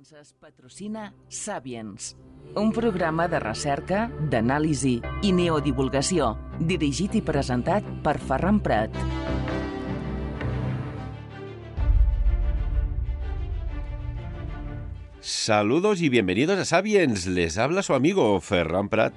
Finances patrocina Sapiens, un programa de recerca, d'anàlisi i neodivulgació, dirigit i presentat per Ferran Prat. Saludos y bienvenidos a Sapiens. Les habla su amigo Ferran Prat.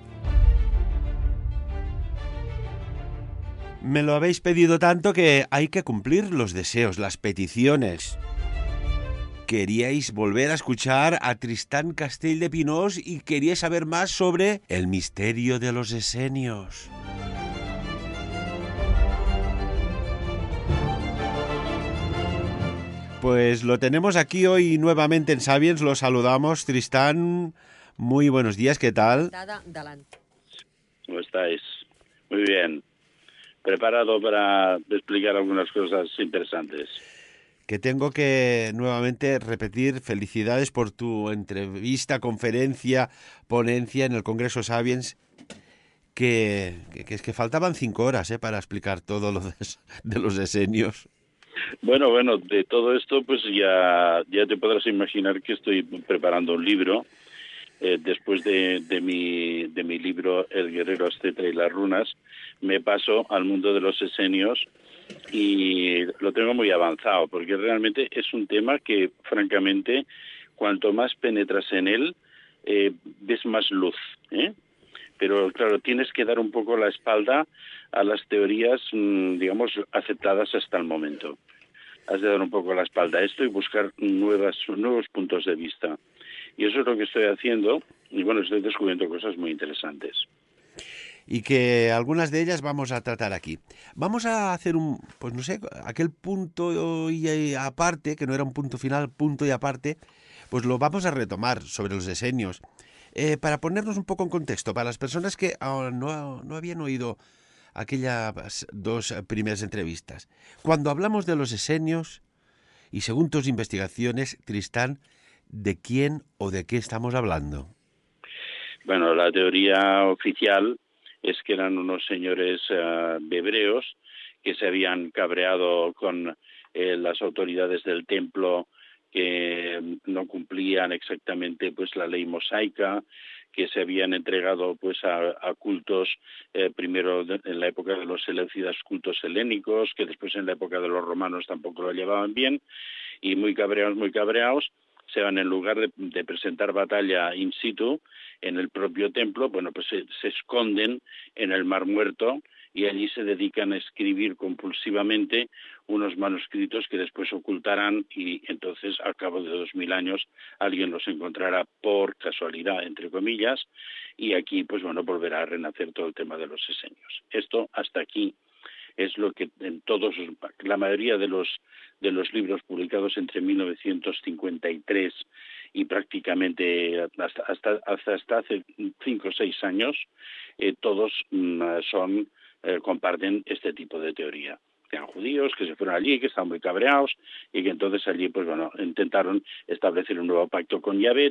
Me lo habéis pedido tanto que hay que cumplir los deseos, las peticiones. Queríais volver a escuchar a Tristán Castell de Pinós y queríais saber más sobre el misterio de los esenios. Pues lo tenemos aquí hoy nuevamente en Sapiens, lo saludamos. Tristán, muy buenos días, ¿qué tal? ¿Cómo estáis? Muy bien. Preparado para explicar algunas cosas interesantes. Que tengo que nuevamente repetir felicidades por tu entrevista, conferencia, ponencia en el Congreso Sapiens, que es que faltaban 5 horas para explicar todo lo de los esenios. Bueno, de todo esto pues ya te podrás imaginar que estoy preparando un libro. Después de mi libro El guerrero asceta y las runas, me paso al mundo de los esenios y lo tengo muy avanzado, porque realmente es un tema que, francamente, cuanto más penetras en él, ves más luz, Pero, claro, tienes que dar un poco la espalda a las teorías, digamos, aceptadas hasta el momento. Has de dar un poco la espalda a esto y buscar nuevos puntos de vista. Y eso es lo que estoy haciendo, y bueno, estoy descubriendo cosas muy interesantes. Y que algunas de ellas vamos a tratar aquí. Vamos a hacer aquel punto y aparte, que no era un punto final, punto y aparte, pues lo vamos a retomar sobre los esenios. Para ponernos un poco en contexto, para las personas que no habían oído aquellas 2 primeras entrevistas. Cuando hablamos de los esenios, y según tus investigaciones, Tristán, ¿de quién o de qué estamos hablando? Bueno, la teoría oficial es que eran unos señores hebreos que se habían cabreado con las autoridades del templo, que no cumplían exactamente pues la ley mosaica, que se habían entregado pues a cultos, primero en la época de los seleucidas, cultos helénicos, que después en la época de los romanos tampoco lo llevaban bien, y muy cabreados, se van, en lugar de presentar batalla in situ en el propio templo, bueno, pues se esconden en el Mar Muerto y allí se dedican a escribir compulsivamente unos manuscritos que después ocultarán, y entonces al cabo de 2000 años alguien los encontrará por casualidad, entre comillas, y aquí pues bueno, volverá a renacer todo el tema de los esenios. Esto hasta aquí es lo que en la mayoría de los libros publicados entre 1953 y prácticamente hasta hace 5 o 6 años, todos comparten este tipo de teoría. Eran judíos que se fueron allí, que estaban muy cabreados y que entonces allí pues bueno, intentaron establecer un nuevo pacto con Yahvé,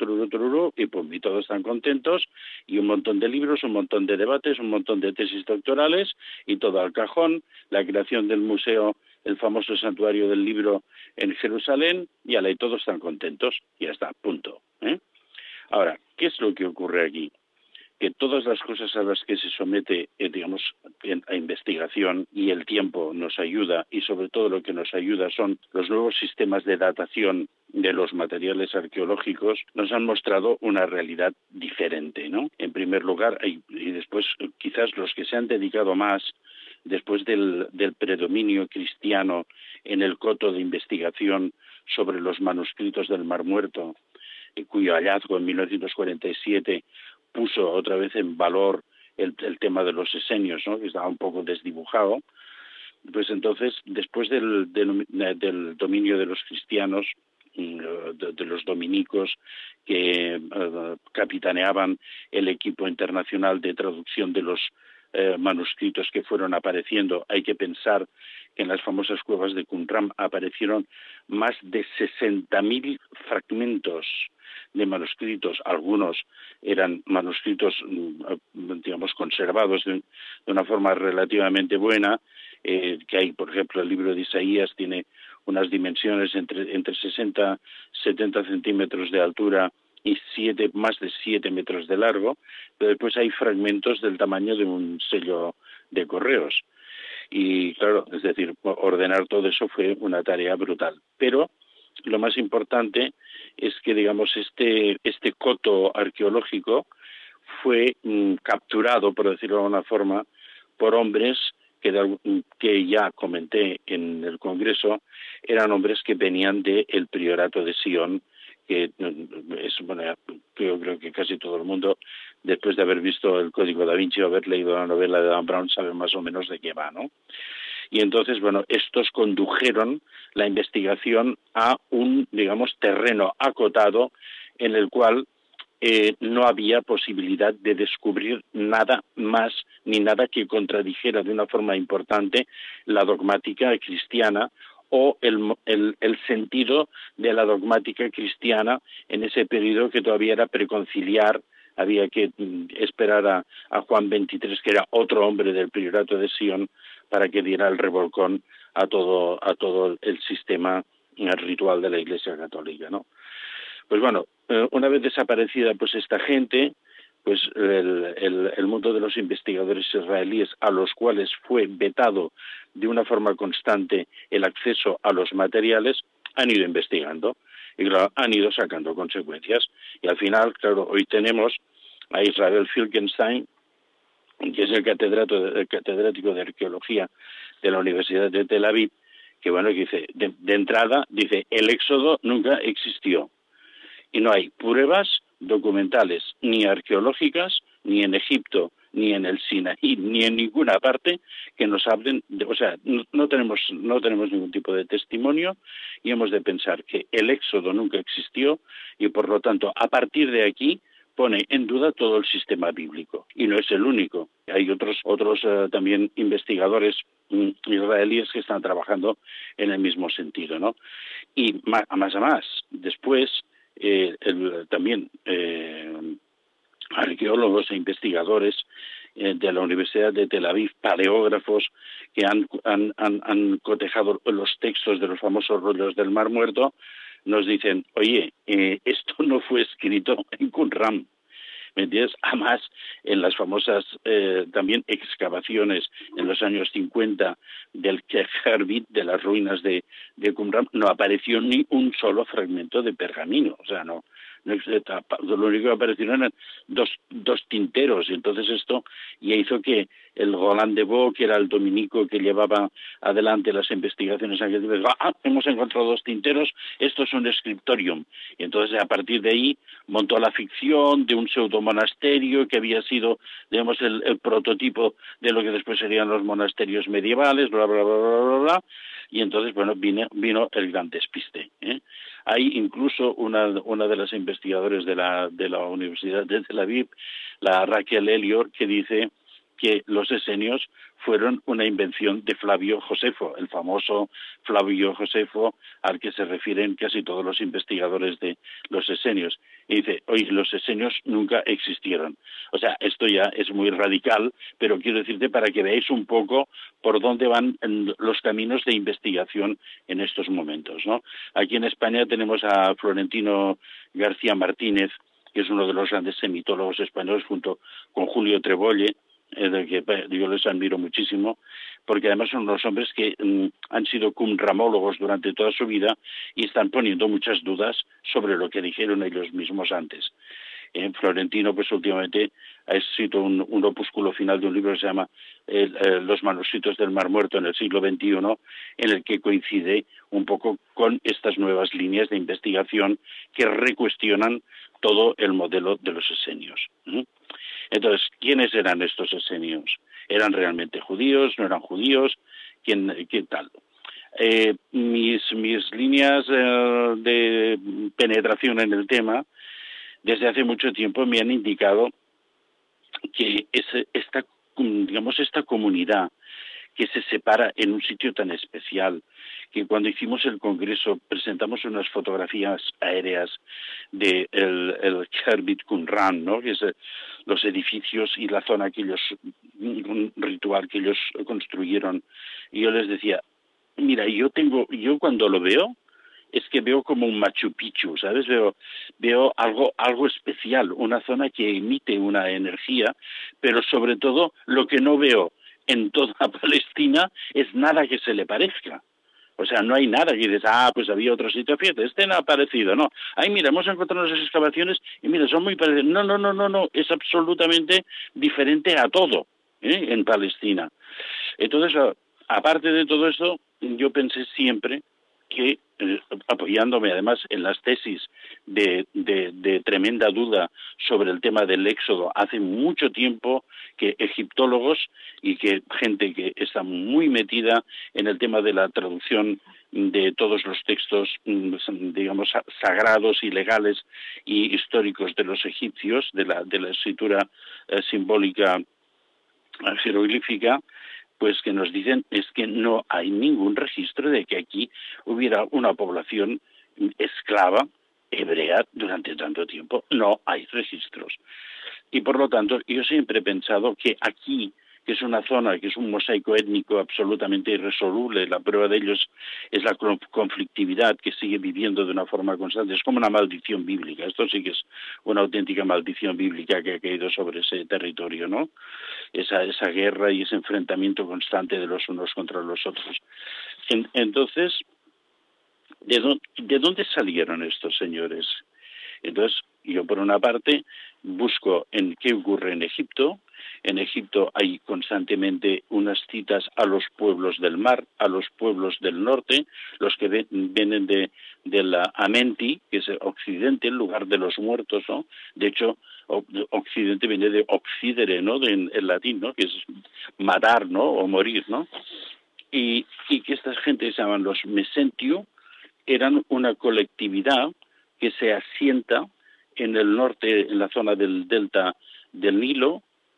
y todos están contentos, y un montón de libros, un montón de debates, un montón de tesis doctorales y todo al cajón, la creación del museo, el famoso santuario del libro en Jerusalén, y todos están contentos, y ya está, punto. Ahora, ¿qué es lo que ocurre aquí? Que todas las cosas a las que se somete, a investigación, y el tiempo nos ayuda, y sobre todo lo que nos ayuda son los nuevos sistemas de datación de los materiales arqueológicos, nos han mostrado una realidad diferente, ¿no? En primer lugar, y después quizás los que se han dedicado más, después del predominio cristiano en el coto de investigación sobre los manuscritos del Mar Muerto, cuyo hallazgo en 1947 puso otra vez en valor el tema de los esenios, ¿no? Que estaba un poco desdibujado. Pues entonces, después del dominio de los cristianos, de los dominicos, que capitaneaban el equipo internacional de traducción de los manuscritos que fueron apareciendo, hay que pensar que en las famosas cuevas de Qumran aparecieron más de 60.000 fragmentos de manuscritos. Algunos eran manuscritos, conservados de una forma relativamente buena, que hay, por ejemplo, el libro de Isaías tiene unas dimensiones entre 60 70 centímetros de altura y más de 7 metros de largo, pero después hay fragmentos del tamaño de un sello de correos. Y claro, es decir, ordenar todo eso fue una tarea brutal. Pero lo más importante es que, digamos, este coto arqueológico fue capturado, por decirlo de alguna forma, por hombres que ya comenté en el Congreso, eran hombres que venían del priorato de Sion, que es, bueno, yo creo que casi todo el mundo, después de haber visto el Código da Vinci o haber leído la novela de Dan Brown, sabe más o menos de qué va, ¿no? Y entonces, bueno, estos condujeron la investigación a un, digamos, terreno acotado en el cual no había posibilidad de descubrir nada más ni nada que contradijera de una forma importante la dogmática cristiana o el sentido de la dogmática cristiana en ese periodo que todavía era preconciliar. Había que esperar a Juan XXIII, que era otro hombre del priorato de Sion, para que diera el revolcón a todo el sistema ritual de la Iglesia Católica, ¿no? Pues bueno, una vez desaparecida pues esta gente, pues el mundo de los investigadores israelíes, a los cuales fue vetado de una forma constante el acceso a los materiales, han ido investigando y claro, han ido sacando consecuencias. Y al final, claro, hoy tenemos a Israel Finkelstein, que es el catedrático de arqueología de la Universidad de Tel Aviv, que bueno, que dice, de entrada, dice, el éxodo nunca existió. Y no hay pruebas documentales ni arqueológicas, ni en Egipto, ni en el Sinaí, ni en ninguna parte que nos hablen, o sea, no tenemos ningún tipo de testimonio y hemos de pensar que el éxodo nunca existió y por lo tanto a partir de aquí pone en duda todo el sistema bíblico y no es el único. Hay otros también investigadores israelíes que están trabajando en el mismo sentido, ¿no? Y a más, después también arqueólogos e investigadores de la Universidad de Tel Aviv, paleógrafos que han cotejado los textos de los famosos rollos del Mar Muerto, nos dicen, oye, esto no fue escrito en Qumran, ¿me entiendes? Además, en las famosas también excavaciones en los años 50 del Keherbit, de las ruinas de Qumran, no apareció ni un solo fragmento de pergamino, o sea, no lo único que aparecieron eran dos tinteros, y entonces esto ya hizo que el Roland de Vaux, que era el dominico que llevaba adelante las investigaciones en aquel tiempo, hemos encontrado 2 tinteros, esto es un scriptorium, y entonces a partir de ahí montó la ficción de un pseudomonasterio que había sido, digamos, el prototipo de lo que después serían los monasterios medievales, bla, bla, bla, bla, bla, bla, y entonces, bueno, vino el gran despiste, ¿eh? Hay incluso una de las investigadoras de la Universidad de Tel Aviv, la Raquel Elior, que dice que los esenios fueron una invención de Flavio Josefo, el famoso Flavio Josefo al que se refieren casi todos los investigadores de los esenios. Y dice, oye, los esenios nunca existieron. O sea, esto ya es muy radical, pero quiero decirte para que veáis un poco por dónde van los caminos de investigación en estos momentos, ¿no? Aquí en España tenemos a Florentino García Martínez, que es uno de los grandes semitólogos españoles, junto con Julio Trebolle, del que yo les admiro muchísimo, porque además son unos hombres que han sido qumramólogos durante toda su vida y están poniendo muchas dudas sobre lo que dijeron ellos mismos antes. Florentino, pues últimamente ha escrito un opúsculo final de un libro que se llama Los manuscritos del Mar Muerto en el siglo XXI, en el que coincide un poco con estas nuevas líneas de investigación que recuestionan todo el modelo de los esenios. Entonces, ¿quiénes eran estos esenios? ¿Eran realmente judíos? ¿No eran judíos? ¿Qué tal? Mis líneas de penetración en el tema desde hace mucho tiempo me han indicado que esta comunidad que se separa en un sitio tan especial, que cuando hicimos el congreso presentamos unas fotografías aéreas de el Keherbit Qumran, ¿no? Que es los edificios y la zona que ellos, un ritual que ellos construyeron, y yo les decía, Mira, yo cuando lo veo, es que veo como un Machu Picchu, ¿sabes? Veo algo especial, una zona que emite una energía, pero sobre todo lo que no veo en toda Palestina es nada que se le parezca. O sea, no hay nada que dices, pues había otro sitio, fíjate, este no ha aparecido, no. Ay, mira, hemos encontrado esas excavaciones y mira, son muy parecidas. No, es absolutamente diferente a todo, en Palestina. Entonces, aparte de todo eso, yo pensé siempre que, apoyándome además en las tesis de tremenda duda sobre el tema del éxodo, hace mucho tiempo que egiptólogos y que gente que está muy metida en el tema de la traducción de todos los textos, digamos, sagrados y legales y históricos de los egipcios, de la escritura simbólica jeroglífica, pues que nos dicen es que no hay ningún registro de que aquí hubiera una población esclava hebrea durante tanto tiempo. No hay registros. Y por lo tanto, yo siempre he pensado que aquí, que es una zona, que es un mosaico étnico absolutamente irresoluble, la prueba de ello es la conflictividad que sigue viviendo de una forma constante, es como una maldición bíblica, esto sí que es una auténtica maldición bíblica que ha caído sobre ese territorio, ¿no? Esa guerra y ese enfrentamiento constante de los unos contra los otros. Entonces, ¿de dónde salieron estos señores? Entonces, yo por una parte busco en qué ocurre en Egipto. En Egipto hay constantemente unas citas a los pueblos del mar, a los pueblos del norte, los que vienen de la Amenti, que es Occidente, el lugar de los muertos, ¿no? De hecho, Occidente viene de Occidere, ¿no? En latín, ¿no? Que es matar, ¿no? O morir, ¿no? Y que esta gente se llaman los Mesentiu, eran una colectividad que se asienta en el norte, en la zona del delta del Nilo,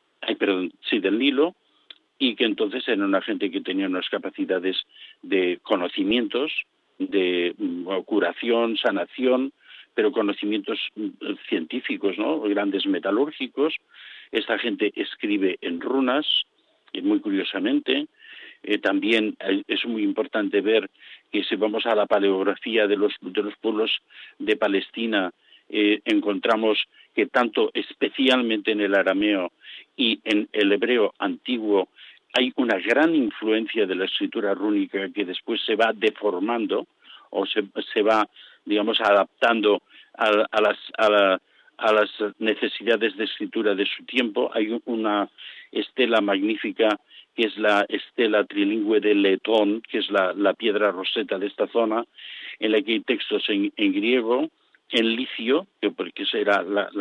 del Nilo, y que entonces eran una gente que tenía unas capacidades de conocimientos, de curación, sanación, pero conocimientos científicos, ¿no? Grandes metalúrgicos. Esta gente escribe en runas, y muy curiosamente. También es muy importante ver que si vamos a la paleografía de los pueblos de Palestina, encontramos que tanto especialmente en el arameo y en el hebreo antiguo hay una gran influencia de la escritura rúnica que después se va deformando o se va, digamos, adaptando a las necesidades de escritura de su tiempo. Hay una estela magnífica que es la estela trilingüe de Letón, que es la piedra roseta de esta zona, en la que hay textos en griego, en licio, porque era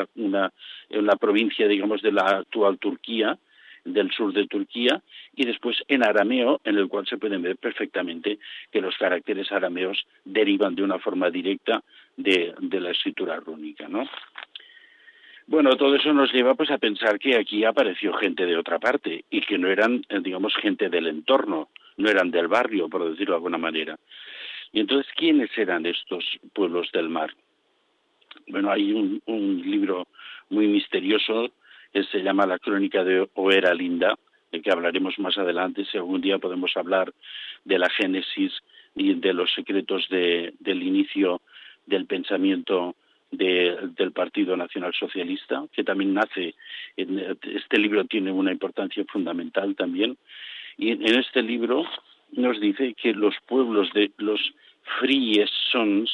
una provincia, digamos, de la actual Turquía, del sur de Turquía, y después en arameo, en el cual se pueden ver perfectamente que los caracteres arameos derivan de una forma directa de la escritura rúnica, ¿no? Bueno, todo eso nos lleva pues a pensar que aquí apareció gente de otra parte y que no eran, digamos, gente del entorno, no eran del barrio, por decirlo de alguna manera. Y entonces, ¿quiénes eran estos pueblos del mar? Bueno, hay un libro muy misterioso que se llama La Crónica de Oera Linda, del que hablaremos más adelante, si algún día podemos hablar de la génesis y de los secretos del inicio del pensamiento del Partido Nacional Socialista, que también nace, este libro tiene una importancia fundamental también, y en este libro nos dice que los pueblos de los Frie Sons,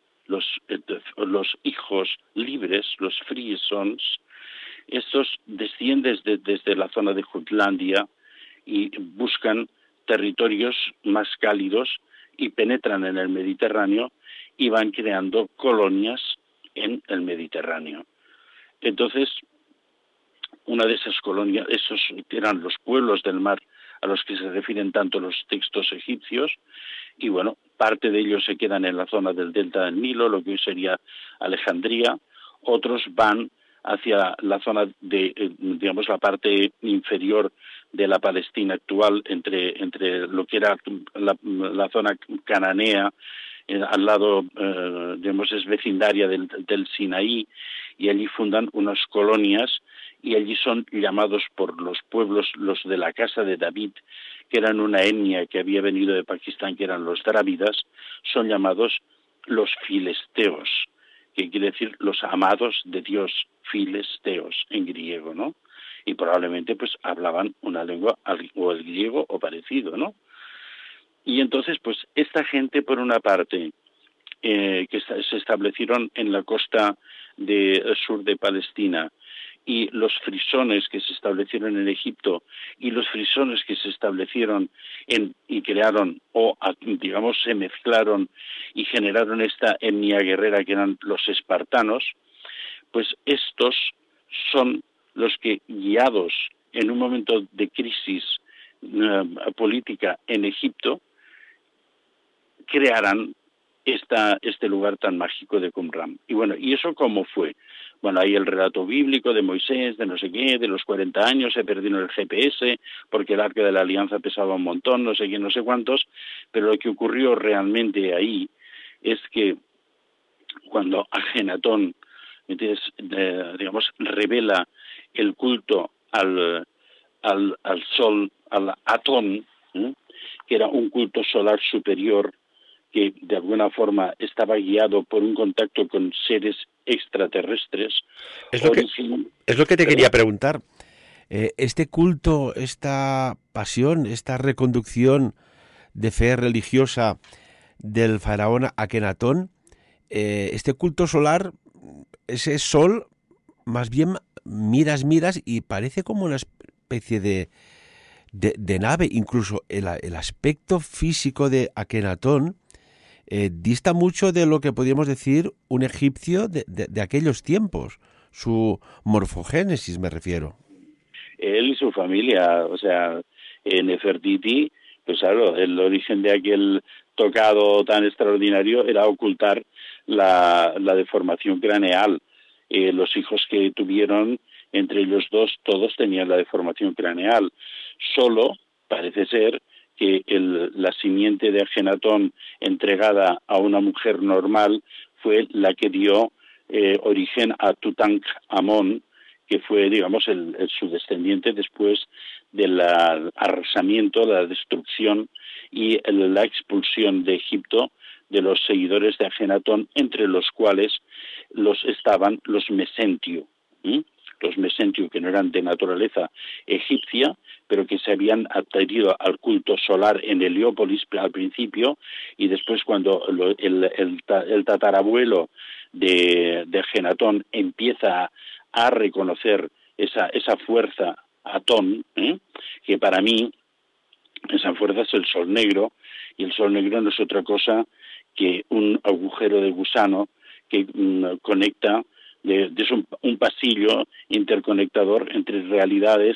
los hijos libres, los Frie Sons, estos descienden desde la zona de Jutlandia y buscan territorios más cálidos y penetran en el Mediterráneo y van creando colonias en el Mediterráneo. Entonces, una de esas colonias, esos eran los pueblos del mar a los que se refieren tanto los textos egipcios, y bueno, parte de ellos se quedan en la zona del delta del Nilo, lo que hoy sería Alejandría, otros van hacia la zona de, digamos, la parte inferior de la Palestina actual, entre lo que era la zona cananea, al lado, digamos, es vecindaria del Sinaí, y allí fundan unas colonias, y allí son llamados por los pueblos los de la casa de David, que eran una etnia que había venido de Pakistán, que eran los drávidas, son llamados los filisteos, que quiere decir los amados de Dios, filisteos en griego, ¿no? Y probablemente pues hablaban una lengua o el griego o parecido, ¿no? Y entonces pues esta gente por una parte se establecieron en la costa sur de Palestina, y los frisones que se establecieron en Egipto y los frisones que se establecieron y crearon digamos se mezclaron y generaron esta etnia guerrera que eran los espartanos, pues estos son los que, guiados en un momento de crisis política en Egipto, crearán este lugar tan mágico de Qumran. Y bueno, ¿y eso cómo fue? Bueno, hay el relato bíblico de Moisés, de no sé qué, de los 40 años, se perdieron el GPS, porque el Arca de la Alianza pesaba un montón, no sé qué, no sé cuántos, pero lo que ocurrió realmente ahí es que cuando Ajenatón, digamos, revela el culto al sol, al Atón, que era un culto solar superior, que de alguna forma estaba guiado por un contacto con seres extraterrestres. Es lo que te quería preguntar. Este culto, esta pasión, esta reconducción de fe religiosa del faraón Akenatón, este culto solar, ese sol, más bien miras y parece como una especie de nave. Incluso el aspecto físico de Akenatón dista mucho de lo que podríamos decir un egipcio de aquellos tiempos, su morfogénesis me refiero. Él y su familia, o sea, Nefertiti, pues claro, el origen de aquel tocado tan extraordinario era ocultar la deformación craneal. Los hijos que tuvieron, entre ellos dos, todos tenían la deformación craneal. Solo parece ser que la simiente de Ajenatón entregada a una mujer normal fue la que dio origen a Tutankamón, que fue, digamos, su descendiente después del arrasamiento, la destrucción y la expulsión de Egipto de los seguidores de Ajenatón, entre los cuales estaban los Mesentiu. Los Mesentiu, que no eran de naturaleza egipcia, pero que se habían adherido al culto solar en Heliópolis al principio, y después cuando el tatarabuelo de Ajenatón empieza a reconocer esa fuerza Atón, que para mí esa fuerza es el sol negro, y el sol negro no es otra cosa que un agujero de gusano que conecta, es un pasillo interconectador entre realidades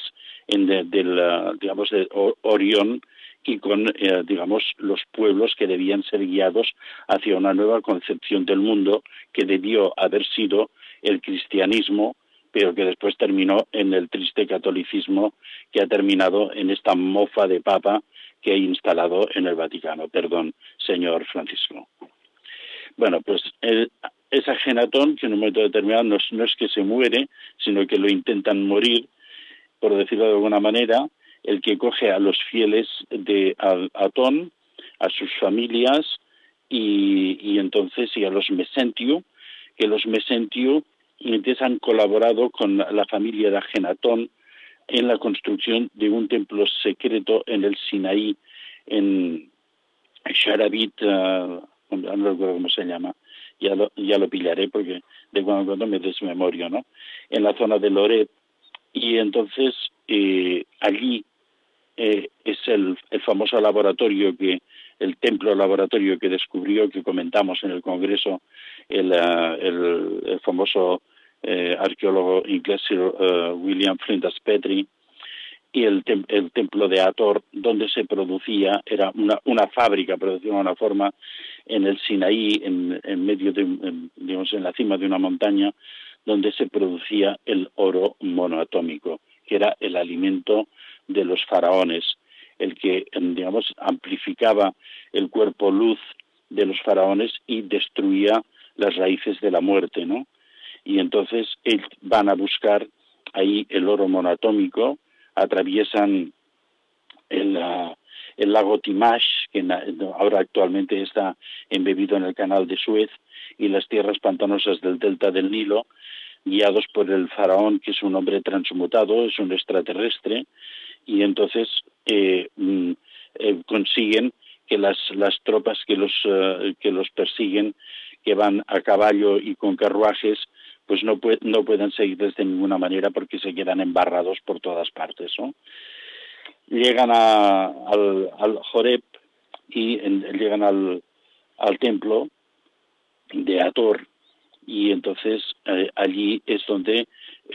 digamos, de Orión y con, digamos, los pueblos que debían ser guiados hacia una nueva concepción del mundo que debió haber sido el cristianismo, pero que después terminó en el triste catolicismo, que ha terminado en esta mofa de papa que ha instalado en el Vaticano. Perdón, señor Francisco. Bueno, pues es Ajenatón, que en un momento determinado no es que se muere, sino que lo intentan morir, por decirlo de alguna manera, el que coge a los fieles de Atón, a sus familias, y entonces y a los Mesentiu, que los Mesentiu entonces han colaborado con la familia de Ajenatón en la construcción de un templo secreto en el Sinaí, en Sharabit, no recuerdo cómo se llama, ya lo pillaré porque de cuando en cuando me desmemorio, ¿no? En la zona de Loret, y entonces allí es el famoso laboratorio el templo laboratorio que descubrió, que comentamos en el Congreso, el famoso arqueólogo inglés Sir William Flinders Petrie, y el templo de Hathor, donde se producía, era una fábrica, por decirlo de una forma, en el Sinaí, en medio digamos, en la cima de una montaña, donde se producía el oro monoatómico, que era el alimento de los faraones, el que, digamos, amplificaba el cuerpo luz de los faraones y destruía las raíces de la muerte, ¿no? Y entonces van a buscar ahí el oro monoatómico, atraviesan el lago Timash, que ahora actualmente está embebido en el canal de Suez, y las tierras pantanosas del delta del Nilo, guiados por el faraón, que es un hombre transmutado, es un extraterrestre, y entonces consiguen que las tropas que los persiguen, que van a caballo y con carruajes, pues no puedan seguirles de ninguna manera porque se quedan embarrados por todas partes, ¿no? Llegan al Horeb y llegan al templo de Hathor, y entonces allí es donde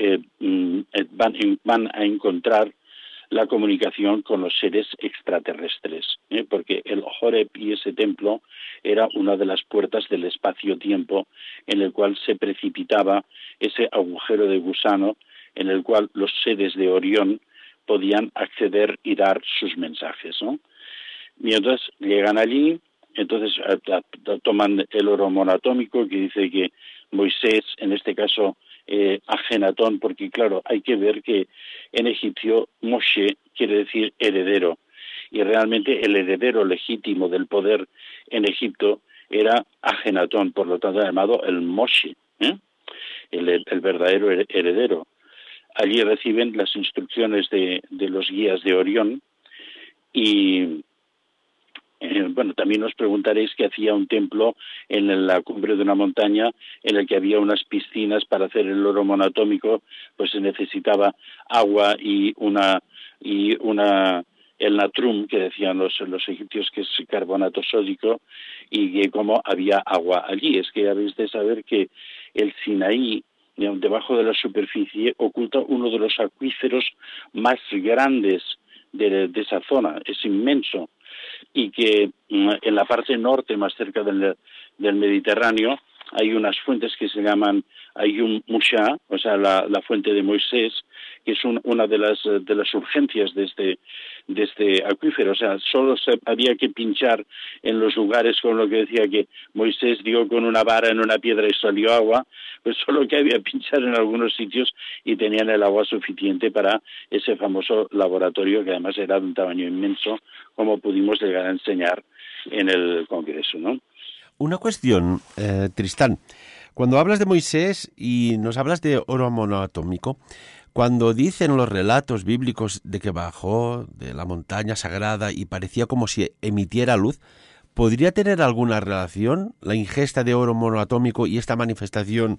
van a encontrar la comunicación con los seres extraterrestres, porque el Horeb y ese templo era una de las puertas del espacio-tiempo en el cual se precipitaba ese agujero de gusano en el cual los seres de Orión podían acceder y dar sus mensajes, ¿no? Y entonces llegan allí, entonces toman el oro monoatómico, que dice que Moisés, en este caso Ajenatón, porque claro, hay que ver que en egipcio Moshe quiere decir heredero, y realmente el heredero legítimo del poder en Egipto era Ajenatón, por lo tanto llamado el Moshe, el verdadero heredero. Allí reciben las instrucciones de los guías de Orión, y bueno, también os preguntaréis que hacía un templo en la cumbre de una montaña en el que había unas piscinas para hacer el oro monoatómico, pues se necesitaba agua y el natrum, que decían los egipcios, que es carbonato sódico, y que como había agua allí. Es que habéis de saber que el Sinaí, debajo de la superficie, oculta uno de los acuíferos más grandes de esa zona, es inmenso, y que en la parte norte, más cerca del Mediterráneo, hay unas fuentes que se llaman Ayum Musha, o sea, la fuente de Moisés, que es una de las urgencias de este acuífero. O sea, solo había que pinchar en los lugares, con lo que decía que Moisés dio con una vara en una piedra y salió agua, pues solo que había que pinchar en algunos sitios y tenían el agua suficiente para ese famoso laboratorio, que además era de un tamaño inmenso, como pudimos llegar a enseñar en el Congreso, ¿no? Una cuestión, Tristán. Cuando hablas de Moisés y nos hablas de oro monoatómico, cuando dicen los relatos bíblicos de que bajó de la montaña sagrada y parecía como si emitiera luz, ¿podría tener alguna relación la ingesta de oro monoatómico y esta manifestación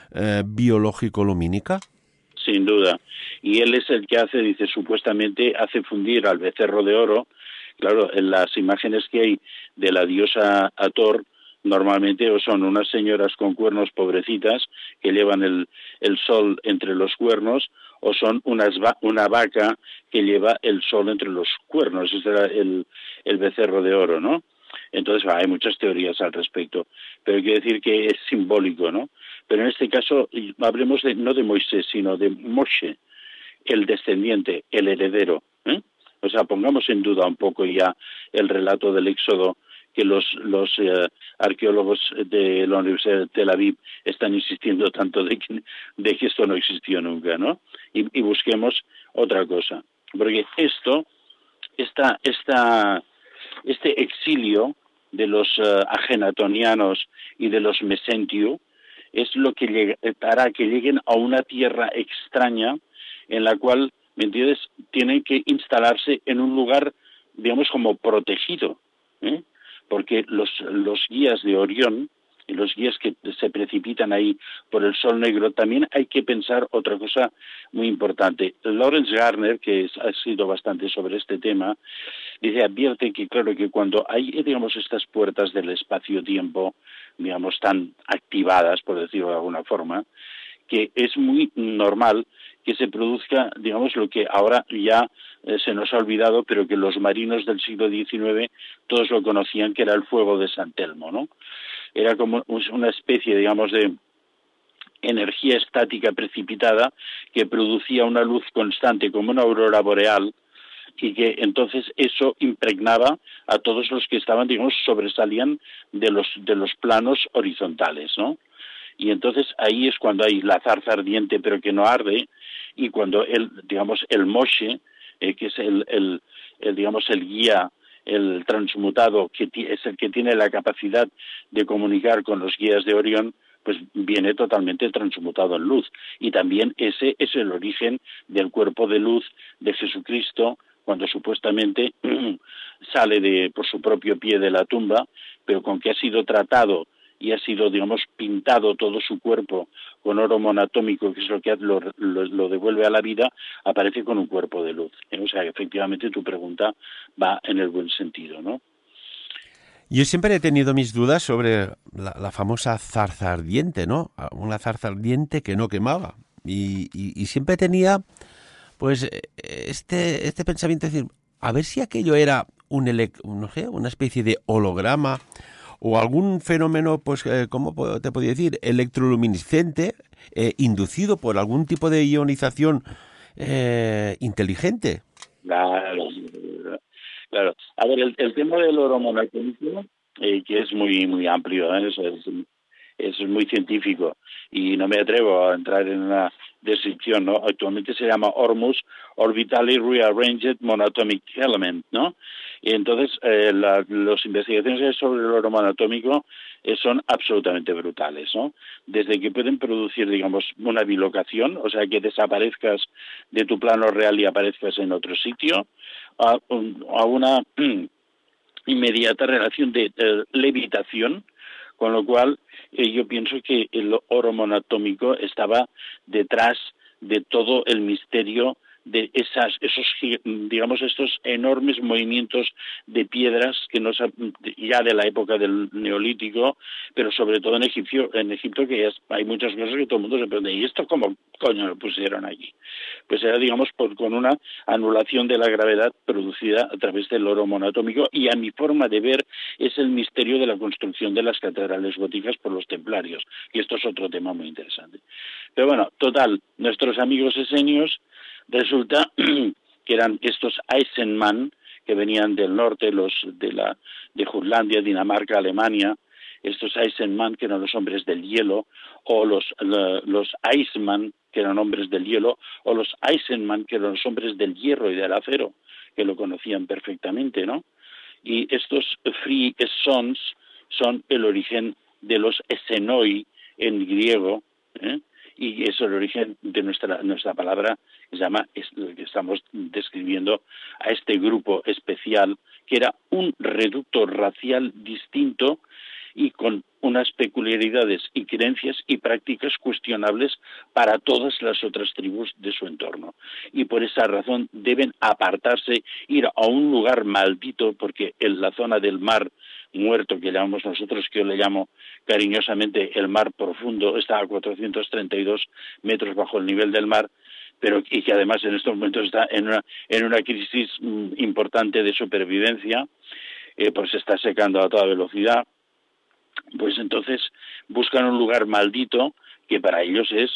biológico-lumínica? Sin duda. Y él es el que dice, supuestamente hace fundir al becerro de oro. Claro, en las imágenes que hay de la diosa Hathor, normalmente o son unas señoras con cuernos pobrecitas que llevan el sol entre los cuernos, o son una vaca que lleva el sol entre los cuernos. Ese era el becerro de oro, ¿no? Entonces hay muchas teorías al respecto, pero hay que decir que es simbólico, ¿no? Pero en este caso hablemos no de Moisés, sino de Moshe, el descendiente, el heredero, O sea, pongamos en duda un poco ya el relato del Éxodo, que los arqueólogos de la Universidad de Tel Aviv están insistiendo tanto de que esto no existió nunca, ¿no? Y busquemos otra cosa, porque este exilio de los agenatonianos y de los mesentiu es lo que hará que lleguen a una tierra extraña en la cual, ¿me entiendes?, tienen que instalarse en un lugar, digamos, como protegido, porque los guías de Orión y los guías que se precipitan ahí por el sol negro, también hay que pensar otra cosa muy importante. Lawrence Gardner, que ha sido bastante sobre este tema, advierte que, claro, que cuando hay, digamos, estas puertas del espacio-tiempo, digamos, tan activadas, por decirlo de alguna forma, que es muy normal que se produzca, digamos, lo que ahora ya se nos ha olvidado, pero que los marinos del siglo XIX todos lo conocían, que era el fuego de San Telmo, ¿no? Era como una especie, digamos, de energía estática precipitada que producía una luz constante como una aurora boreal, y que entonces eso impregnaba a todos los que estaban, digamos, sobresalían de los planos horizontales, ¿no? Y entonces ahí es cuando hay la zarza ardiente pero que no arde, y cuando el Moshe, que es el guía el transmutado, que es el que tiene la capacidad de comunicar con los guías de Orión, pues viene totalmente transmutado en luz. Y también ese es el origen del cuerpo de luz de Jesucristo, cuando supuestamente sale por su propio pie de la tumba, pero con que ha sido tratado y ha sido, digamos, pintado todo su cuerpo con oro monatómico, que es lo que lo devuelve a la vida, aparece con un cuerpo de luz. O sea, efectivamente tu pregunta va en el buen sentido, ¿no? Yo siempre he tenido mis dudas sobre la famosa zarza ardiente, ¿no? Una zarza ardiente que no quemaba. Y siempre tenía, pues, este pensamiento de decir, a ver si aquello era no sé, una especie de holograma o algún fenómeno, pues, ¿cómo te podría decir? Electroluminiscente, inducido por algún tipo de ionización inteligente. Claro, claro. A ver, el tema del oro monatómico, que es muy amplio, ¿eh? Es muy científico y no me atrevo a entrar en una descripción, ¿no? Actualmente se llama ORMUS, Orbitally Rearranged Monatomic Element, ¿no? Y entonces las investigaciones sobre el oro monatómico son absolutamente brutales, ¿no? Desde que pueden producir, digamos, una bilocación, o sea, que desaparezcas de tu plano real y aparezcas en otro sitio, a una inmediata relación de levitación, con lo cual yo pienso que el oro monatómico estaba detrás de todo el misterio de estos enormes movimientos de piedras que ya de la época del Neolítico, pero sobre todo en Egipto que hay muchas cosas que todo el mundo se pregunta, ¿y esto cómo coño lo pusieron allí? Pues era, digamos, con una anulación de la gravedad producida a través del oro monatómico, y a mi forma de ver es el misterio de la construcción de las catedrales góticas por los templarios, y esto es otro tema muy interesante. Pero bueno, total, nuestros amigos esenios resulta que eran estos Eisenman, que venían del norte, de Jutlandia, Dinamarca, Alemania, estos Eisenman, que eran los hombres del hielo, o los Eisman, que eran hombres del hielo, o los Eisenman, que eran los hombres del hierro y del acero, que lo conocían perfectamente, ¿no? Y estos Free Sons son el origen de los Esenoi en griego, ¿eh? Y es el origen de nuestra palabra, que se llama, es lo que estamos describiendo a este grupo especial, que era un reducto racial distinto y con unas peculiaridades y creencias y prácticas cuestionables para todas las otras tribus de su entorno. Y por esa razón deben apartarse, ir a un lugar maldito, porque en la zona del mar Muerto, que llamamos nosotros, que yo le llamo cariñosamente el mar profundo, está a 432 metros bajo el nivel del mar, y que además en estos momentos está en una crisis importante de supervivencia, pues se está secando a toda velocidad. Pues entonces buscan un lugar maldito que para ellos es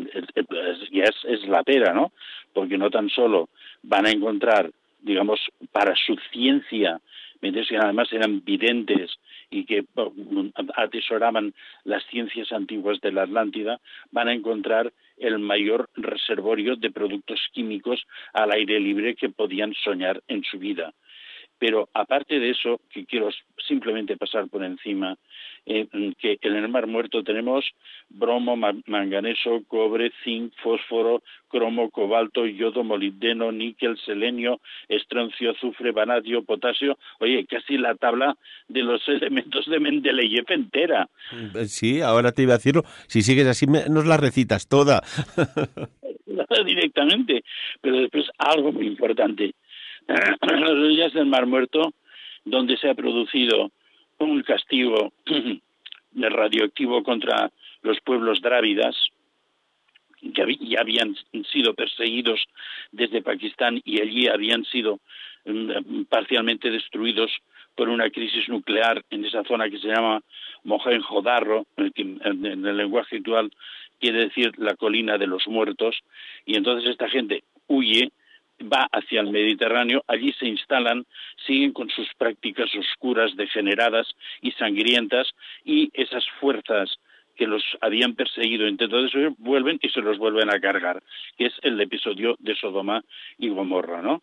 la pera, ¿no? Porque no tan solo van a encontrar, digamos, para su ciencia, mientras que además eran videntes y que atesoraban las ciencias antiguas de la Atlántida, van a encontrar el mayor reservorio de productos químicos al aire libre que podían soñar en su vida. Pero aparte de eso, que quiero simplemente pasar por encima, que en el Mar Muerto tenemos bromo, manganeso, cobre, zinc, fósforo, cromo, cobalto, yodo, molibdeno, níquel, selenio, estroncio, azufre, vanadio, potasio. Oye, casi la tabla de los elementos de Mendeleev entera. Sí, ahora te iba a decirlo. Si sigues así, nos la recitas toda. Directamente. Pero después algo muy importante. Las orillas del Mar Muerto, donde se ha producido un castigo radioactivo contra los pueblos drávidas, que ya habían sido perseguidos desde Pakistán y allí habían sido parcialmente destruidos por una crisis nuclear en esa zona que se llama Mohenjo-Daro, en el lenguaje actual quiere decir la colina de los muertos, y entonces esta gente huye, va hacia el Mediterráneo, allí se instalan, siguen con sus prácticas oscuras, degeneradas y sangrientas, y esas fuerzas que los habían perseguido entonces vuelven y se los vuelven a cargar, que es el episodio de Sodoma y Gomorra, ¿no?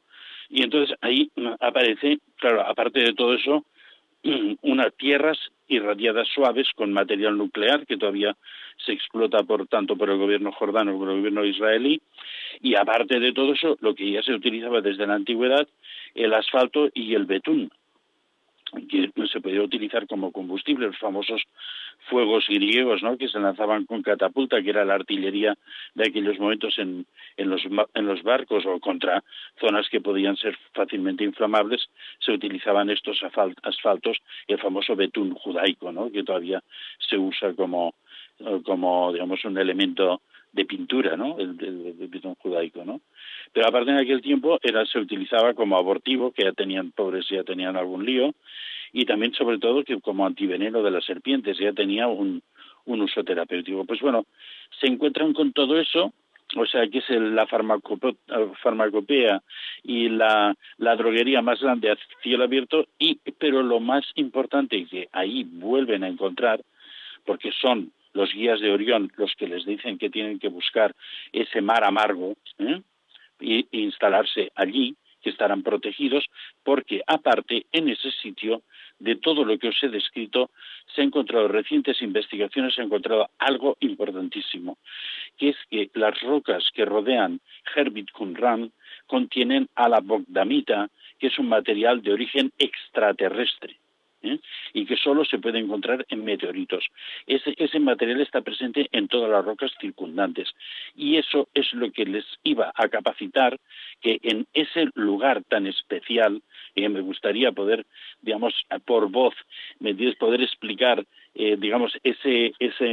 Y entonces ahí aparece, claro, aparte de todo eso, unas tierras irradiadas suaves con material nuclear que todavía se explota tanto por el gobierno jordano como por el gobierno israelí, y aparte de todo eso, lo que ya se utilizaba desde la antigüedad, el asfalto y el betún, que se podía utilizar como combustible, los famosos fuegos griegos, ¿no?, que se lanzaban con catapulta, que era la artillería de aquellos momentos en los barcos o contra zonas que podían ser fácilmente inflamables, se utilizaban estos asfaltos, el famoso betún judaico, ¿no?, que todavía se usa como digamos, un elemento de pintura, ¿no?, el betún judaico, ¿no? Pero aparte en aquel tiempo se utilizaba como abortivo, que pobres ya tenían algún lío, y también sobre todo que como antiveneno de las serpientes, ya tenía un uso terapéutico. Pues bueno, se encuentran con todo eso, o sea que es la farmacopea y la droguería más grande a cielo abierto, pero lo más importante que ahí vuelven a encontrar, porque son los guías de Orión los que les dicen que tienen que buscar ese mar amargo, e instalarse allí, que estarán protegidos, porque aparte en ese sitio de todo lo que os he descrito se han encontrado recientes investigaciones, se ha encontrado algo importantísimo, que es que las rocas que rodean Herbit Qumran contienen alabogdamita, que es un material de origen extraterrestre, y que solo se puede encontrar en meteoritos. Ese material está presente en todas las rocas circundantes, y eso es lo que les iba a capacitar que en ese lugar tan especial, me gustaría poder, digamos, por voz, poder explicar, digamos, ese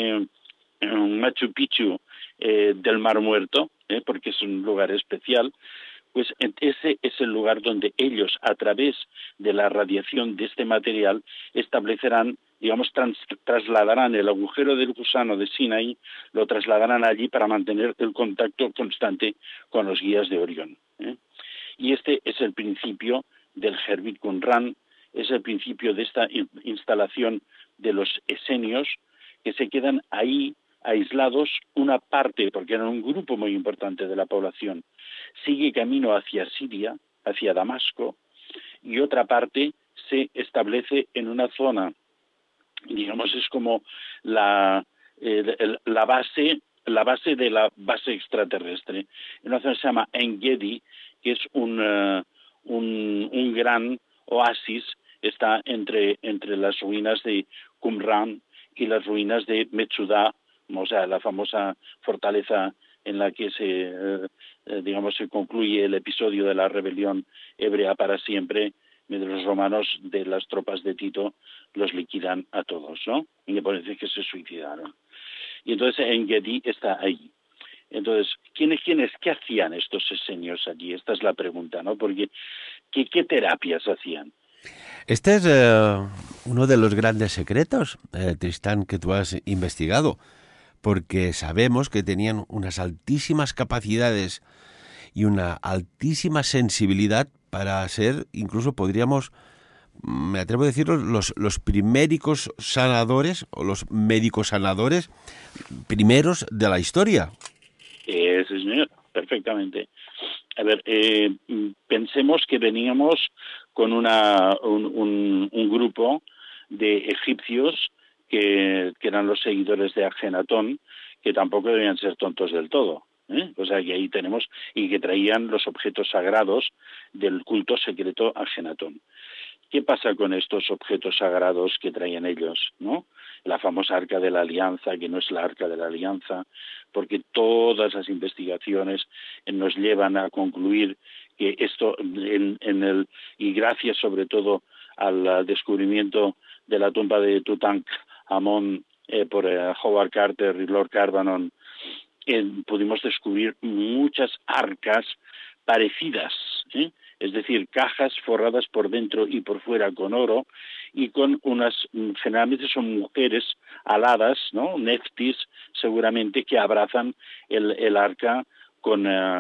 Machu Picchu del Mar Muerto, porque es un lugar especial. Pues ese es el lugar donde ellos, a través de la radiación de este material, establecerán, digamos, trasladarán el agujero del gusano de Sinaí, lo trasladarán allí para mantener el contacto constante con los guías de Orión. Y este es el principio del Herbit Qumran, es el principio de esta instalación de los esenios, que se quedan ahí aislados, una parte, porque eran un grupo muy importante de la población, sigue camino hacia Siria, hacia Damasco, y otra parte se establece en una zona, digamos, es como la base de la base extraterrestre, en una zona que se llama En-Gedi, que es un gran oasis, está entre las ruinas de Qumran y las ruinas de Metsudah, o sea, la famosa fortaleza en la que se concluye el episodio de la rebelión hebrea para siempre, mientras los romanos de las tropas de Tito los liquidan a todos, ¿no? Y me parece que se suicidaron. Y entonces En-Gedi está ahí. Entonces, qué hacían estos esenios allí? Esta es la pregunta, ¿no? Porque, ¿qué terapias hacían? Este es uno de los grandes secretos, Tristán, que tú has investigado, porque sabemos que tenían unas altísimas capacidades y una altísima sensibilidad para ser, incluso podríamos, me atrevo a decirlo, los priméricos sanadores o los médicos sanadores primeros de la historia. Sí, señor, perfectamente. A ver, pensemos que veníamos con un grupo de egipcios que eran los seguidores de Ajenatón, que tampoco debían ser tontos del todo. O sea, que ahí tenemos, y que traían los objetos sagrados del culto secreto a Ajenatón. ¿Qué pasa con estos objetos sagrados que traían ellos, no? La famosa Arca de la Alianza, que no es la Arca de la Alianza, porque todas las investigaciones nos llevan a concluir que esto, y gracias sobre todo al descubrimiento de la tumba de Tutankamón por Howard Carter y Lord Carnarvon, pudimos descubrir muchas arcas parecidas, es decir, cajas forradas por dentro y por fuera con oro, y con generalmente son mujeres aladas, ¿no? Neftis, seguramente, que abrazan el arca con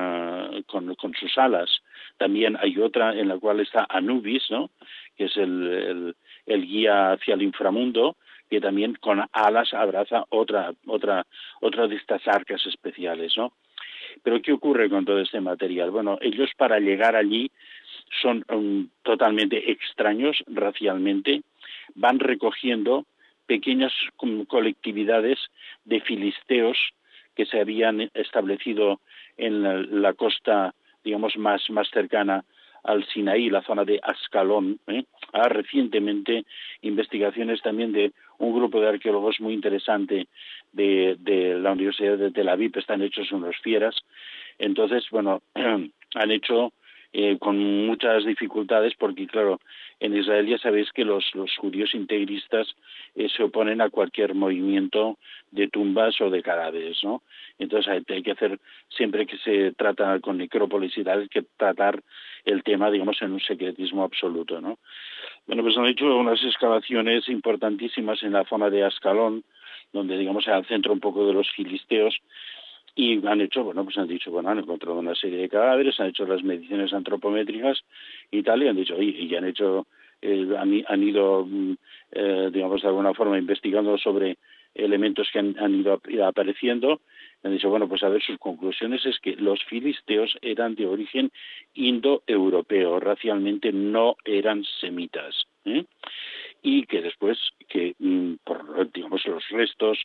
sus alas. También hay otra en la cual está Anubis, ¿no?, que es el guía hacia el inframundo, que también con alas abraza otra de estas arcas especiales, ¿no? Pero ¿qué ocurre con todo este material? Bueno, ellos para llegar allí son totalmente extraños racialmente, van recogiendo pequeñas colectividades de filisteos que se habían establecido en la costa, digamos, más cercana al Sinaí, la zona de Ascalón. Recientemente, investigaciones también de un grupo de arqueólogos muy interesante de la Universidad de Tel Aviv, están hechos unos fieras. Entonces, bueno, han hecho con muchas dificultades, porque claro, en Israel ya sabéis que los judíos integristas se oponen a cualquier movimiento de tumbas o de cadáveres, ¿no? Entonces hay que hacer, siempre que se trata con necrópolis y tal, hay que tratar el tema, digamos, en un secretismo absoluto, ¿no? Bueno, pues han hecho unas excavaciones importantísimas en la zona de Ascalón, donde, digamos, al centro un poco de los filisteos, y han hecho, han encontrado una serie de cadáveres, han hecho las mediciones antropométricas y tal, y han dicho, y han hecho, han ido, digamos, de alguna forma investigando sobre elementos que han ido apareciendo. Han dicho, bueno, pues a ver, sus conclusiones es que los filisteos eran de origen indoeuropeo, racialmente no eran semitas, y que después, por, digamos, los restos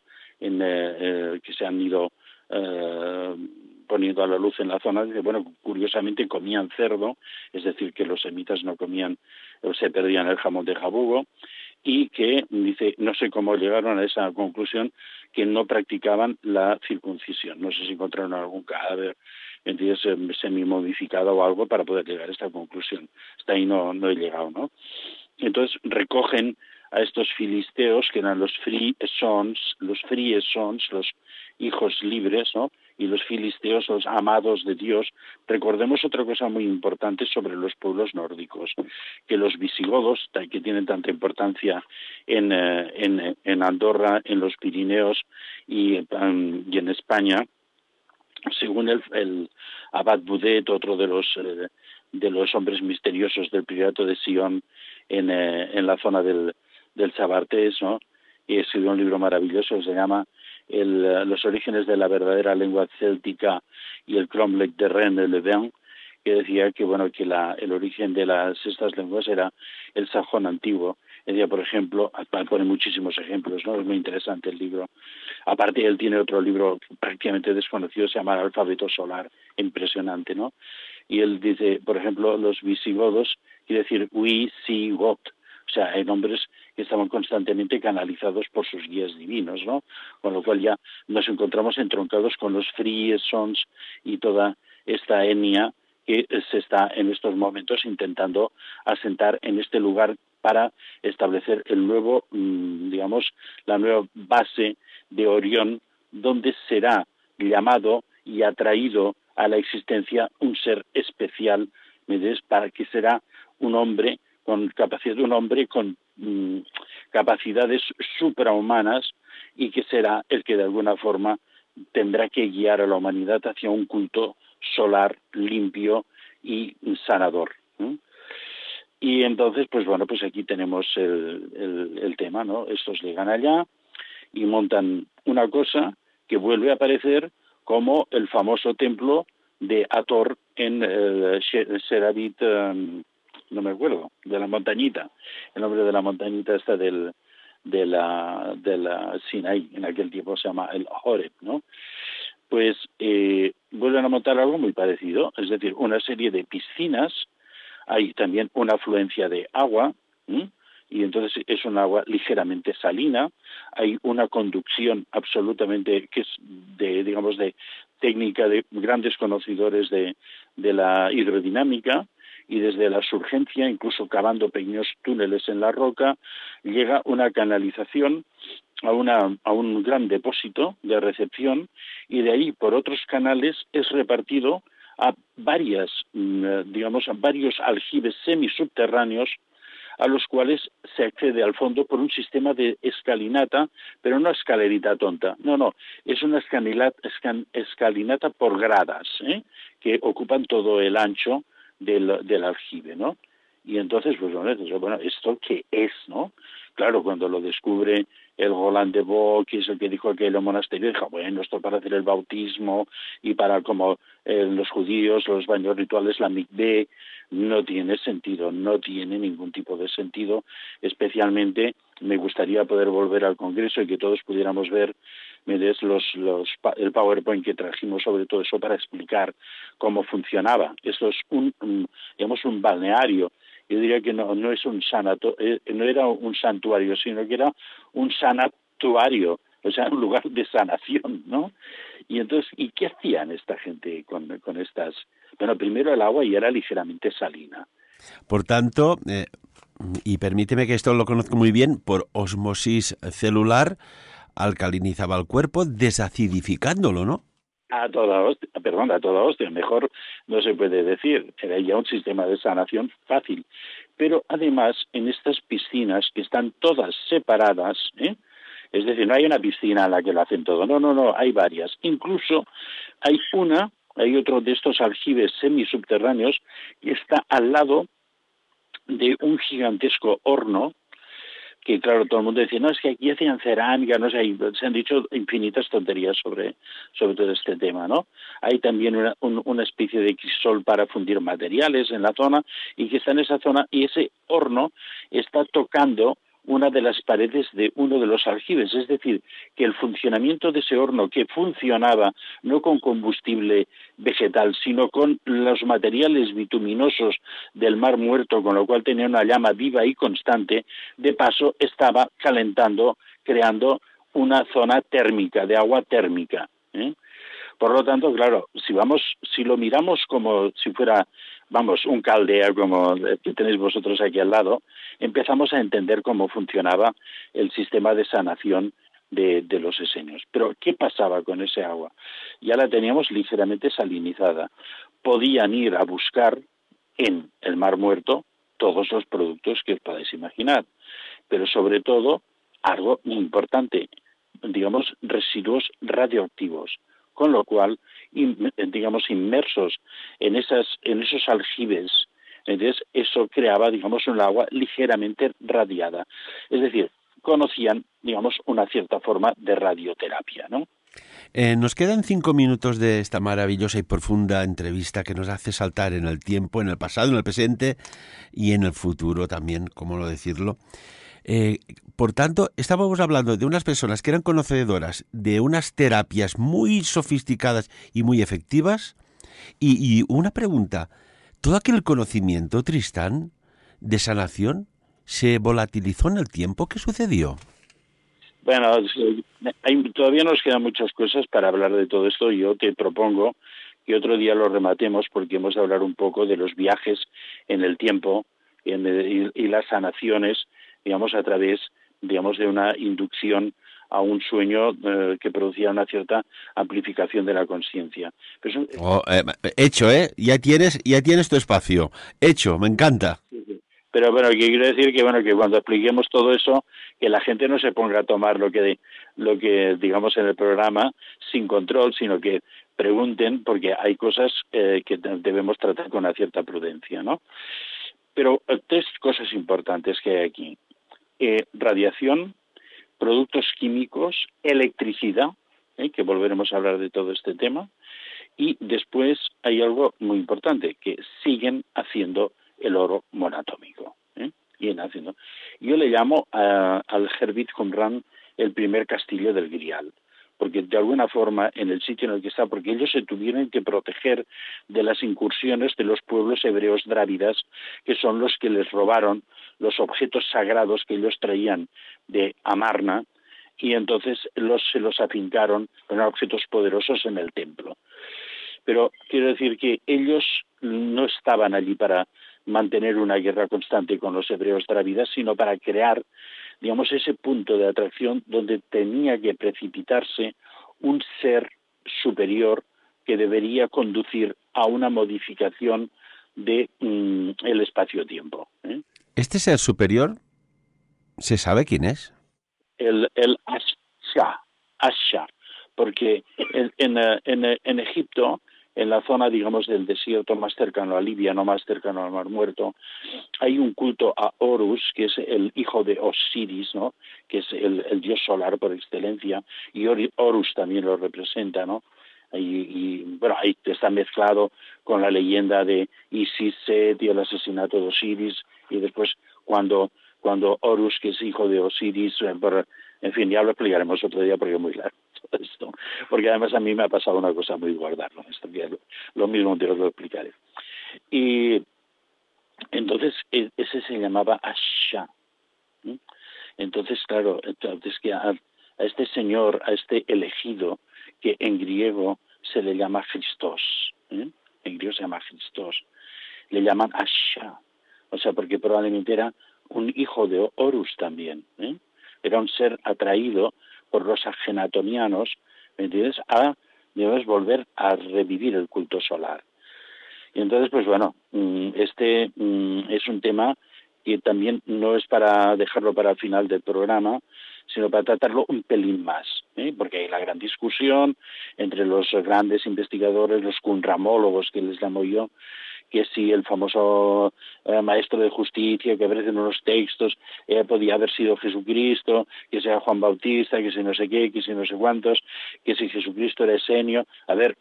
que se han ido poniendo a la luz en la zona, dice, bueno, curiosamente comían cerdo, es decir, que los semitas no comían, o se perdían el jamón de jabugo, y que, dice, no sé cómo llegaron a esa conclusión, que no practicaban la circuncisión. No sé si encontraron algún cadáver, entonces, semi-momificado o algo para poder llegar a esta conclusión. Hasta ahí no he llegado, ¿no? Entonces recogen a estos filisteos, que eran los free sons, los hijos libres, ¿no? Y los filisteos, los amados de Dios. Recordemos otra cosa muy importante sobre los pueblos nórdicos, que los visigodos, que tienen tanta importancia en Andorra, en los Pirineos y en España, según el abad Boudet, otro de los hombres misteriosos del Priorato de Sion en la zona del Sabartés, ¿no? Y escribió un libro maravilloso que se llama Los orígenes de la verdadera lengua céltica y el Cromlech de Rennes-le-Vin, que decía que bueno, que el origen de estas lenguas era el sajón antiguo. Decía, por ejemplo, pone muchísimos ejemplos, ¿no? Es muy interesante el libro. Aparte, él tiene otro libro prácticamente desconocido, se llama El alfabeto solar, impresionante, ¿no? Y él dice, por ejemplo, los visigodos, quiere decir we-see-got, o sea, hay nombres que estaban constantemente canalizados por sus guías divinos, ¿no? Con lo cual ya nos encontramos entroncados con los friesons y toda esta etnia que se está en estos momentos intentando asentar en este lugar para establecer el nuevo, digamos, la nueva base de Orión, donde será llamado y atraído a la existencia un ser especial, para que será un hombre con capacidades suprahumanas, y que será el que de alguna forma tendrá que guiar a la humanidad hacia un culto solar limpio y sanador. Y entonces, pues bueno, pues aquí tenemos el tema, ¿no? Estos llegan allá y montan una cosa que vuelve a aparecer como el famoso templo de Hathor en Seravit, no me acuerdo, de la montañita, el nombre de la montañita esta de la Sinaí, en aquel tiempo se llama el Horeb, ¿no? Pues vuelven a montar algo muy parecido, es decir, una serie de piscinas, hay también una afluencia de agua, y entonces es un agua ligeramente salina, hay una conducción absolutamente que es de técnica de grandes conocedores de la hidrodinámica, y desde la surgencia, incluso cavando pequeños túneles en la roca, llega una canalización a un gran depósito de recepción, y de ahí por otros canales es repartido a varios aljibes semisubterráneos, a los cuales se accede al fondo por un sistema de escalinata, pero no escalerita tonta, no, es una escalinata por gradas, que ocupan todo el ancho del aljibe, ¿no? Y entonces, pues bueno, ¿esto qué es, no? Claro, cuando lo descubre el Roland de Vaux, que es el que dijo que el monasterio, dijo, bueno, esto para hacer el bautismo y para, como los judíos, los baños rituales, la mikveh, no tiene sentido, no tiene ningún tipo de sentido. Especialmente me gustaría poder volver al Congreso y que todos pudiéramos ver el PowerPoint que trajimos sobre todo eso para explicar cómo funcionaba. Esto es digamos un balneario. Yo diría que no es no era un santuario, sino que era un sanatuario, o sea, un lugar de sanación, ¿no? Y entonces, ¿y qué hacían esta gente con estas? Bueno, primero el agua ya era ligeramente salina. Por tanto, y permíteme que esto lo conozco muy bien, por osmosis celular alcalinizaba el cuerpo desacidificándolo, ¿no? A toda hostia, mejor no se puede decir, era ya un sistema de sanación fácil. Pero además, en estas piscinas que están todas separadas, es decir, no hay una piscina en la que lo hacen todo, no, hay varias. Incluso hay otro de estos aljibes semisubterráneos que está al lado de un gigantesco horno, que claro, todo el mundo decía, no, es que aquí hacían cerámica, no sé, se han dicho infinitas tonterías sobre todo este tema, ¿no? Hay también una especie de crisol para fundir materiales en la zona, y que está en esa zona, y ese horno está tocando una de las paredes de uno de los aljibes, es decir, que el funcionamiento de ese horno, que funcionaba no con combustible vegetal, sino con los materiales bituminosos del Mar Muerto, con lo cual tenía una llama viva y constante, de paso estaba calentando, creando una zona térmica, de agua térmica, ¿eh? Por lo tanto, claro, si lo miramos como si fuera, un caldea como que tenéis vosotros aquí al lado, empezamos a entender cómo funcionaba el sistema de sanación de los esenios. Pero, ¿qué pasaba con ese agua? Ya la teníamos ligeramente salinizada. Podían ir a buscar en el Mar Muerto todos los productos que os podáis imaginar, pero sobre todo, algo muy importante, digamos, residuos radioactivos, con lo cual, digamos, inmersos en esos aljibes, entonces eso creaba, digamos, un agua ligeramente radiada. Es decir, conocían, digamos, una cierta forma de radioterapia, ¿no? Nos quedan 5 minutos de esta maravillosa y profunda entrevista que nos hace saltar en el tiempo, en el pasado, en el presente y en el futuro también, cómo no decirlo. Por tanto, estábamos hablando de unas personas que eran conocedoras de unas terapias muy sofisticadas y muy efectivas. Y una pregunta, ¿todo aquel conocimiento, Tristán, de sanación, se volatilizó en el tiempo? ¿Qué sucedió? Bueno, todavía nos quedan muchas cosas para hablar de todo esto. Yo te propongo que otro día lo rematemos, porque hemos de hablar un poco de los viajes en el tiempo y las sanaciones, digamos, a través, digamos, de una inducción a un sueño que producía una cierta amplificación de la conciencia. Hecho, ¿eh? Ya tienes tu espacio. Hecho, me encanta. Sí. Pero bueno, que quiero decir que cuando expliquemos todo eso, que la gente no se ponga a tomar lo que digamos en el programa sin control, sino que pregunten, porque hay cosas que debemos tratar con una cierta prudencia, ¿no? Pero 3 cosas importantes que hay aquí: radiación, productos químicos, electricidad, que volveremos a hablar de todo este tema, y después hay algo muy importante, que siguen haciendo el oro monatómico. Yo le llamo al Herbit Qumran el primer castillo del Grial, porque de alguna forma en el sitio en el que está, porque ellos se tuvieron que proteger de las incursiones de los pueblos hebreos drávidas, que son los que les robaron los objetos sagrados que ellos traían de Amarna, y entonces se los afincaron con objetos poderosos en el templo. Pero quiero decir que ellos no estaban allí para mantener una guerra constante con los hebreos drávidas, sino para crear, digamos, ese punto de atracción donde tenía que precipitarse un ser superior que debería conducir a una modificación de el espacio-tiempo. ¿Este ser superior se sabe quién es? El Asha, porque en Egipto, en la zona, digamos, del desierto más cercano a Libia, no más cercano al Mar Muerto, hay un culto a Horus, que es el hijo de Osiris, ¿no? Que es el dios solar por excelencia, y Horus también lo representa, ¿no? Bueno, ahí está mezclado con la leyenda de Isis, Set y el asesinato de Osiris, y después cuando Horus, que es hijo de Osiris, en fin, ya lo explicaremos otro día porque es muy largo todo esto, porque además a mí me ha pasado una cosa muy guardarlo, esto que lo mismo te lo explicaré. Y entonces ese se llamaba Asha. Entonces, claro, que a este señor, a este elegido, que en griego se le llama Christos, en griego se llama Christos, le llaman Asha, o sea, porque probablemente era un hijo de Horus también, era un ser atraído por los agenatonianos, ¿me entiendes?, a, digamos, volver a revivir el culto solar. Y entonces, pues bueno, este es un tema que también no es para dejarlo para el final del programa, sino para tratarlo un pelín más, porque hay la gran discusión entre los grandes investigadores, los cunramólogos, que les llamo yo, que si el famoso maestro de justicia que aparece en unos textos podía haber sido Jesucristo, que sea Juan Bautista, que si no sé qué, que si no sé cuántos, que si Jesucristo era Esenio. A ver,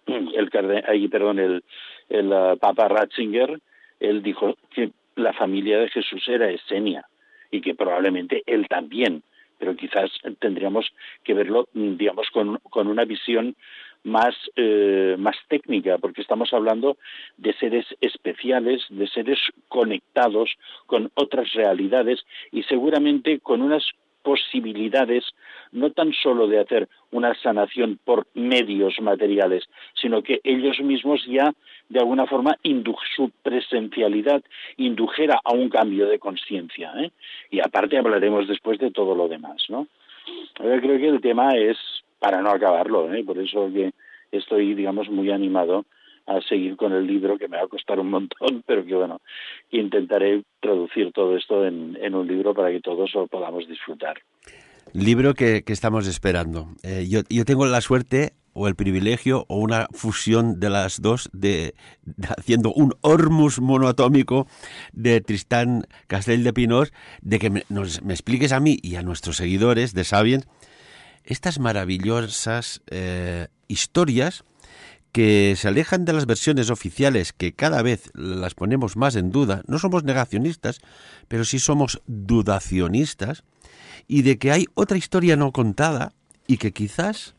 el Papa Ratzinger, él dijo que la familia de Jesús era esenia y que probablemente él también, pero quizás tendríamos que verlo, digamos, con una visión más técnica, porque estamos hablando de seres especiales, de seres conectados con otras realidades y seguramente con unas posibilidades no tan solo de hacer una sanación por medios materiales, sino que ellos mismos ya de alguna forma su presencialidad indujera a un cambio de conciencia, y aparte hablaremos después de todo lo demás, ¿no? Yo creo que el tema es para no acabarlo, por eso que estoy, digamos, muy animado a seguir con el libro, que me va a costar un montón, pero que bueno, intentaré traducir todo esto en un libro para que todos lo podamos disfrutar. Libro que estamos esperando. Yo tengo la suerte o el privilegio o una fusión de las dos de haciendo un Hormus monoatómico de Tristán Castelldepinós, de que me expliques a mí y a nuestros seguidores de Sapiens estas maravillosas historias que se alejan de las versiones oficiales, que cada vez las ponemos más en duda. No somos negacionistas, pero sí somos dudacionistas, y de que hay otra historia no contada y que quizás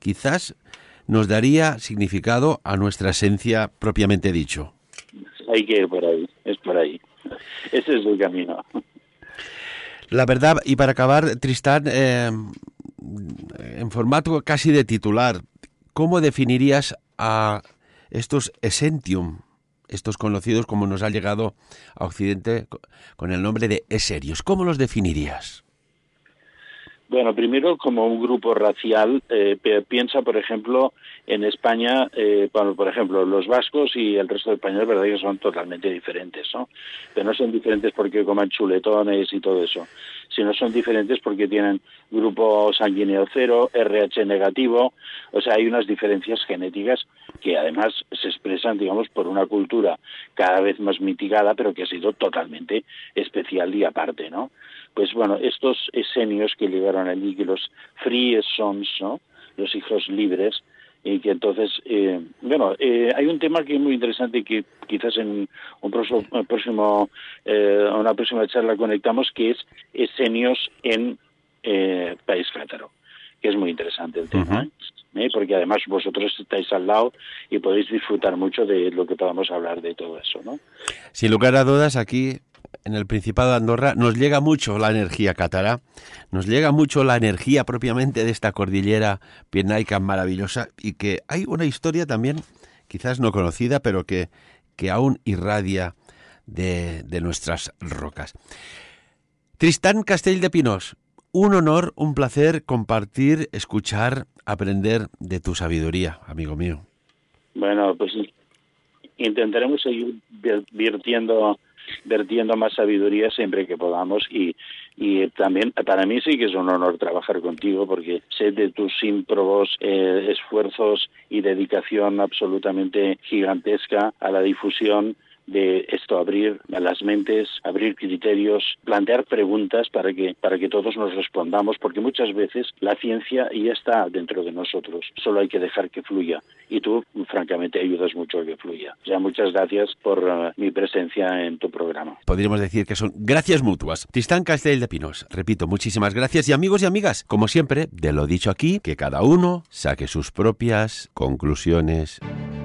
nos daría significado a nuestra esencia propiamente dicho. Hay que ir por ahí, es por ahí. Ese es el camino. La verdad, y para acabar, Tristán, en formato casi de titular, ¿cómo definirías a estos Essentium, estos conocidos como nos ha llegado a Occidente con el nombre de Esserios? ¿Cómo los definirías? Bueno, primero como un grupo racial, piensa, por ejemplo, en España, por ejemplo, los vascos y el resto de españoles, verdad que son totalmente diferentes, ¿no? Pero no son diferentes porque coman chuletones y todo eso, sino son diferentes porque tienen grupo sanguíneo cero, RH negativo, o sea, hay unas diferencias genéticas que además se expresan, digamos, por una cultura cada vez más mitigada, pero que ha sido totalmente especial y aparte, ¿no? Pues bueno, estos esenios que llegaron allí, que los free sons, ¿no?, los hijos libres, y que entonces, hay un tema que es muy interesante que quizás en una próxima charla conectamos, que es esenios en País Cátaro, que es muy interesante el tema, porque además vosotros estáis al lado y podéis disfrutar mucho de lo que podamos hablar de todo eso, ¿no? Sin lugar a dudas, aquí en el Principado de Andorra nos llega mucho la energía cátara, nos llega mucho la energía propiamente de esta cordillera pirenaica maravillosa, y que hay una historia también quizás no conocida, pero que aún irradia de nuestras rocas. Tristán Castelldepinós, un honor, un placer compartir, escuchar, aprender de tu sabiduría, amigo mío. Bueno, pues intentaremos seguir vertiendo más sabiduría siempre que podamos, y también para mí sí que es un honor trabajar contigo, porque sé de tus ímprobos esfuerzos y dedicación absolutamente gigantesca a la difusión de esto, abrir las mentes, abrir criterios, plantear preguntas para que todos nos respondamos, porque muchas veces la ciencia ya está dentro de nosotros, solo hay que dejar que fluya, y tú francamente ayudas mucho a que fluya. O sea, muchas gracias por mi presencia en tu programa. Podríamos decir que son gracias mutuas. Tristán Castell de Pinos, repito, muchísimas gracias, y amigos y amigas, como siempre, de lo dicho aquí, que cada uno saque sus propias conclusiones.